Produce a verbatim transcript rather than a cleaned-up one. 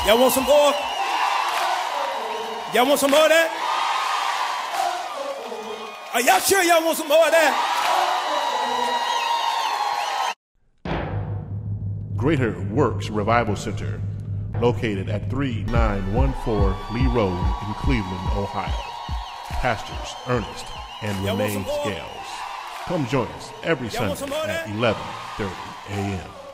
Y'all want some more? Y'all want some more of that? Are y'all sure y'all want some more of that? Greater Works Revival Center, located at three nine one four Lee Road in Cleveland, Ohio. Pastors Ernest and Renee Scales. Come join us every Sunday at eleven thirty a.m.